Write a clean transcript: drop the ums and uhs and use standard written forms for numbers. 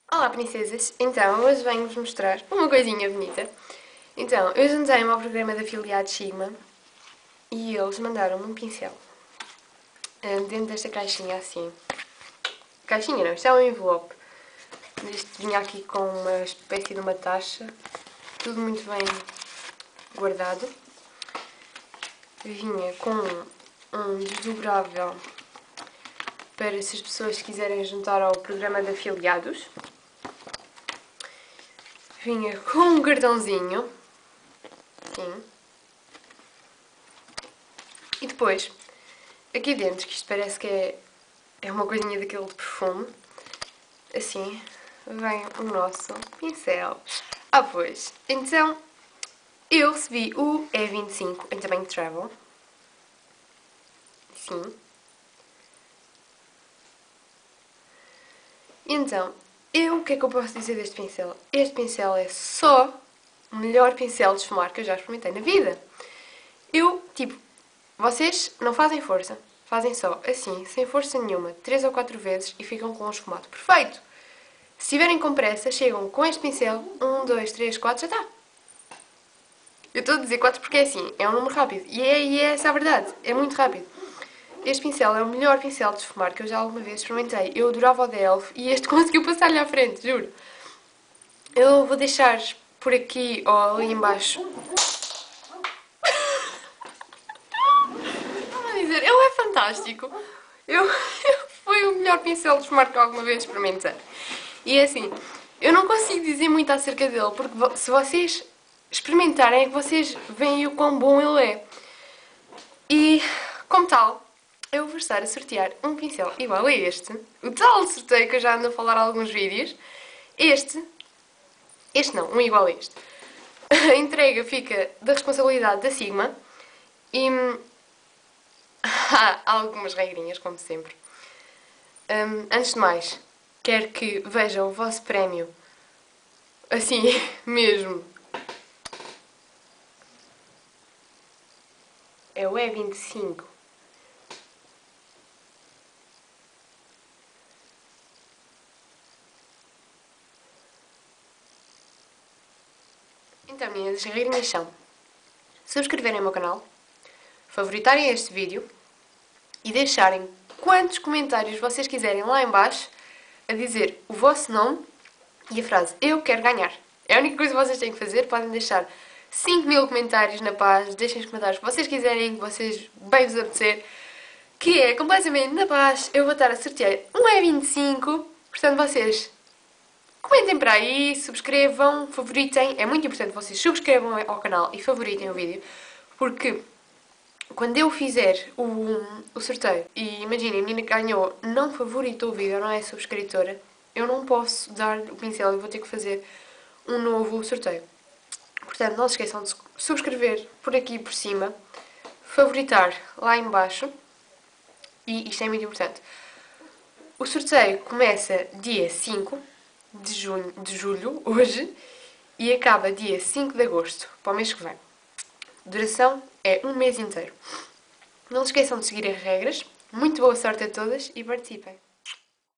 Olá, princesas! Então, hoje venho-vos mostrar uma coisinha bonita. Então, eu juntei-me ao programa de afiliados Sigma e eles mandaram-me um pincel dentro desta caixinha assim. Caixinha não, isto é um envelope. Isto vinha aqui com uma espécie de uma taxa, tudo muito bem guardado. Vinha com um desdobrável para se as pessoas quiserem juntar ao programa de afiliados. Vinha com um cartãozinho. Sim. E depois, aqui dentro, que isto parece que é uma coisinha daquele de perfume, assim, vem o nosso pincel. Ah, pois. Então, eu recebi o E25 em tamanho travel. Sim. E então, o que é que eu posso dizer deste pincel? Este pincel é só o melhor pincel de esfumar que eu já experimentei na vida. Vocês não fazem força, fazem só assim, sem força nenhuma, 3 ou 4 vezes e ficam com um esfumado perfeito. Se tiverem com pressa, chegam com este pincel, 1, 2, 3, 4, já está. Eu estou a dizer 4 porque é assim, é um número rápido. E é essa a verdade, é muito rápido. Este pincel é o melhor pincel de esfumar que eu já alguma vez experimentei. Eu adorava o da Elf e este conseguiu passar-lhe à frente, juro. Eu vou deixar por aqui ou ali em baixo. Dizer, ele é fantástico. Foi o melhor pincel de esfumar que eu alguma vez experimentei. E é assim, eu não consigo dizer muito acerca dele, porque se vocês experimentarem é que vocês veem o quão bom ele é. E, como tal, eu vou estar a sortear um pincel igual a este. O tal sorteio que eu já ando a falar em alguns vídeos. Este não, um igual a este. A entrega fica da responsabilidade da Sigma. E há algumas regrinhas, como sempre. Antes de mais, quero que vejam o vosso prémio assim mesmo. É o E25. Então, minhas regrinhas são subscreverem o meu canal, favoritarem este vídeo e deixarem quantos comentários vocês quiserem lá em baixo a dizer o vosso nome e a frase "Eu quero ganhar". É a única coisa que vocês têm que fazer. Podem deixar 5.000 comentários na paz, deixem os comentários que vocês quiserem, que vocês bem vos apetecer, que é completamente na paz. Eu vou estar a sortear um E25, portanto vocês comentem para aí, subscrevam, favoritem. É muito importante que vocês subscrevam ao canal e favoritem o vídeo, porque quando eu fizer o sorteio e imaginem, a menina que ganhou não favoritou o vídeo, não é subscritora, eu não posso dar o pincel e vou ter que fazer um novo sorteio. Portanto, não se esqueçam de subscrever por aqui e por cima, favoritar lá em baixo, e isto é muito importante. O sorteio começa dia 5 de julho, hoje, e acaba dia 5 de agosto, para o mês que vem. Duração é um mês inteiro. Não se esqueçam de seguir as regras. Muito boa sorte a todas e participem!